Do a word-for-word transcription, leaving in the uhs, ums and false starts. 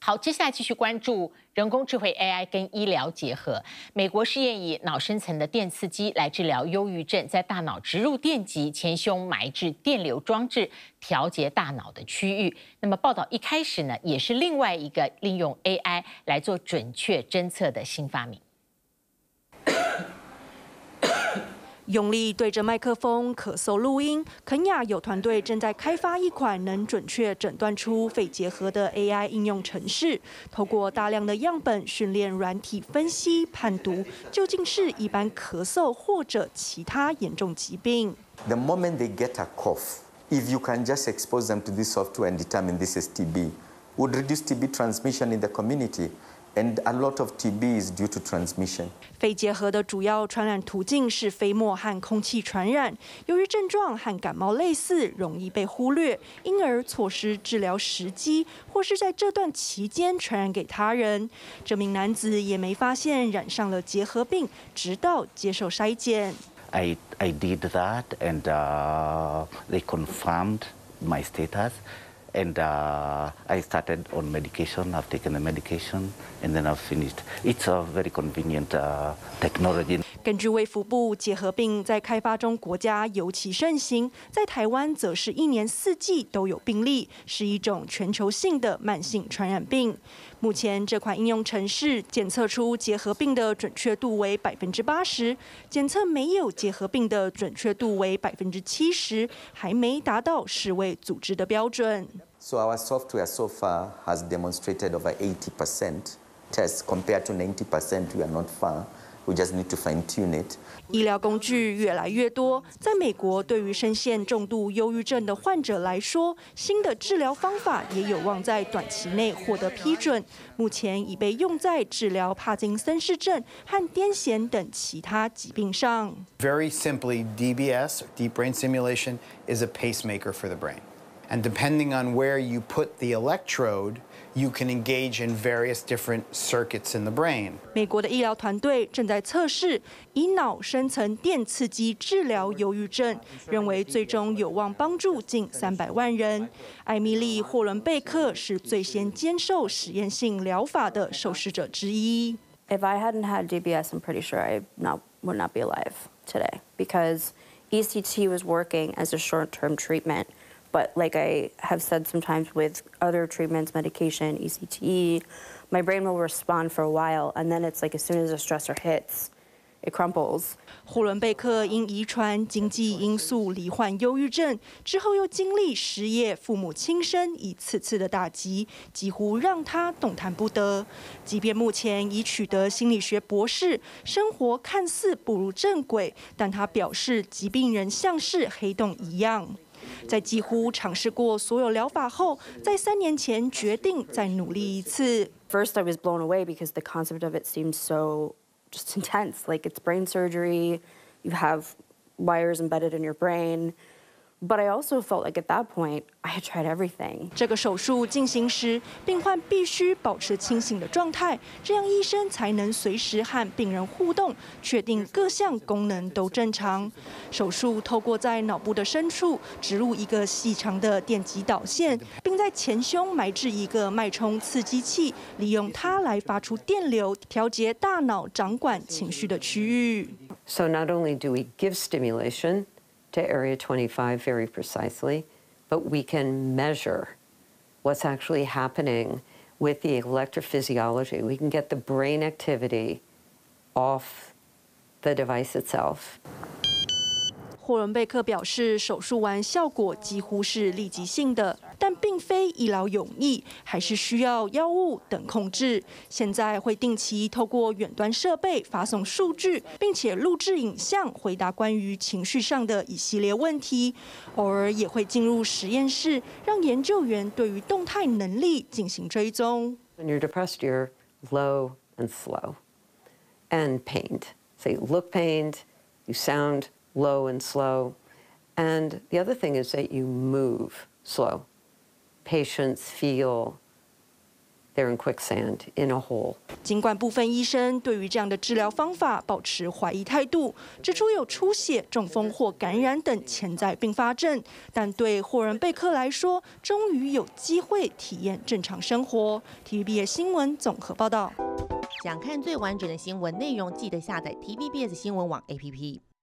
好，接下来继续关注人工智慧 A I 跟医疗结合。美国试验以脑深层的电刺激来治疗忧郁症，在大脑植入电极，前胸埋置电流装置，调节大脑的区域。那么报道一开始呢，也是另外一个利用 A I 来做准确侦测的新发明。 用力对着麦克风咳嗽录音，肯亚有团队正在开发一款能准确诊断出肺结核的 A I 应用程式，透过大量的样本训练软体分析判读，究竟是一般咳嗽或者其他严重疾病。 The moment they get a cough, if you can just expose them to this software and determine this is T B, would reduce T B transmission in the community. And a lot of T B is due to transmission. 肺结核的主要传染途径是飞沫和空气传染，由于症状和感冒类似，容易被忽略，因而错失治疗时机，或是在这段期间传染给他人。这名男子也没发现染上了结核病，直到接受筛检。 I I did that, and uh, they confirmed my status. And uh, I started on medication. I've taken the medication, and then I've finished. It's a very convenient uh, technology. 根据卫福部，结核病在开发中国家尤其盛行，在台湾则是一年四季都有病例，是一种全球性的慢性传染病。目前这款应用程式检测出结核病的准确度为百分之八十，检测没有结核病的准确度为百分之七十，还没达到世卫组织的标准。 So our software so far has demonstrated over eighty percent tests compared to ninety percent. We are not far. We just need to fine-tune it. 医疗工具越来越多，在美国，对于深陷重度忧郁症的患者来说，新的治疗方法也有望在短期内获得批准。目前已被用在治疗帕金森氏症和癫痫等其他疾病上。 Very simply, D B S, deep brain stimulation, is a pacemaker for the brain. And depending on where you put the electrode, you can engage in various different circuits in the brain. 美国的医疗团队正在测试以脑深层电刺激治疗忧郁症，认为最终有望帮助近三百万人。艾米丽·霍伦贝克是最先接受实验性疗法的受试者之一。 If I hadn't had D B S, I'm pretty sure I not, would not be alive today because E C T was working as a short-term treatment. But like I have said sometimes with other treatments, medication, E C T, my brain will respond for a while, and then it's like as soon as a stressor hits, it crumples. 霍伦贝克因遗传、经济因素罹患忧郁症，之后又经历失业、父母轻生一次次的打击，几乎让他动弹不得。即便目前已取得心理学博士，生活看似步入正轨，但他表示疾病仍像是黑洞一样。在几乎尝试过所有疗法后，在三年前决定再努力一次。 First, I was blown away because the concept of it seemed so just intense. Like it's brain surgery, you have wires embedded in your brain. But I also felt like at that point, I had tried everything. 这个手术进行时，病患必须保持清醒的状态，这样医生才能随时和病人互动，确定各项功能都正常。手术透过在脑部的深处植入一个细长的电极导线，并在前胸埋置一个脉冲刺激器，利用它来发出电流，调节大脑掌管情绪的区域。 So not only do we give stimulation to Area twenty-five very precisely, but we can measure what's actually happening with the electrophysiology. We can get the brain activity off the device itself. 霍伦贝克表示，手术完效果几乎是立即性的，但并非一劳永逸，还是需要药物等控制。现在会定期透过远端设备发送数据，并且录制影像，回答关于情绪上的一系列问题。偶尔也会进入实验室，让研究员对于动态能力进行追踪。 When you're depressed, you're low and slow and pained. So you look pained, you sound low and slow. And the other thing is that you move slow. Patients feel they're in quicksand, in a hole. 尽管部分医生对于这样的治疗方法保持怀疑态度，指出有出血、中风或感染等潜在并发症，但对霍伦贝克来说，终于有机会体验正常生活。T V B S 新闻综合报道。 想看最完整的新闻内容，记得下载 T V B S 新闻网 A P P。